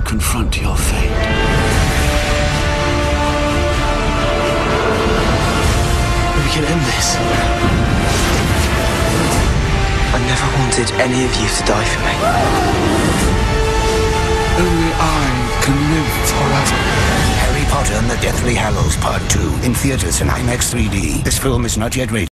confront your fate. We can end this. I never wanted any of you to die for me. Only I can live forever. Harry Potter and the Deathly Hallows Part 2 in theaters and IMAX 3D. This film is not yet rated.